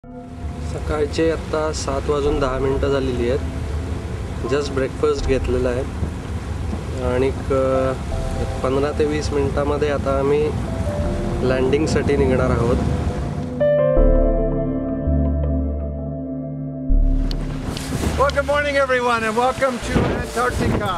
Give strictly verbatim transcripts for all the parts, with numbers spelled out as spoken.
सकाळचे आता सात वाजून दहा मिनटं झालेली आहेत. जस्ट ब्रेकफास्ट घेतलेला आहे आणि पंधरा ते वीस मिनटामध्ये आता आम्ही लँडिंगसाठी निघणार आहोत. Well, good morning everyone and welcome to Antarctica.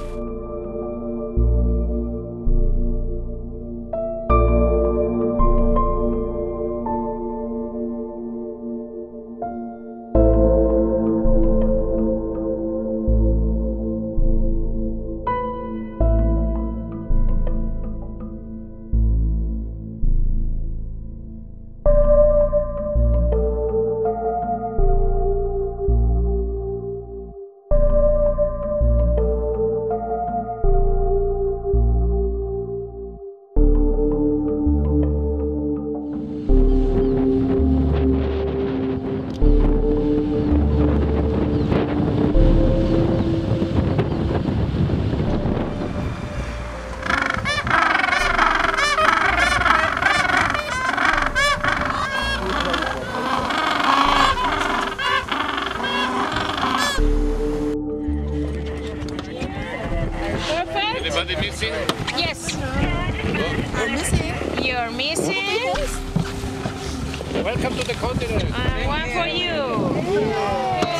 Anybody missing? Yes. You're missing. You're missing. Welcome to the continent. Uh, one for you.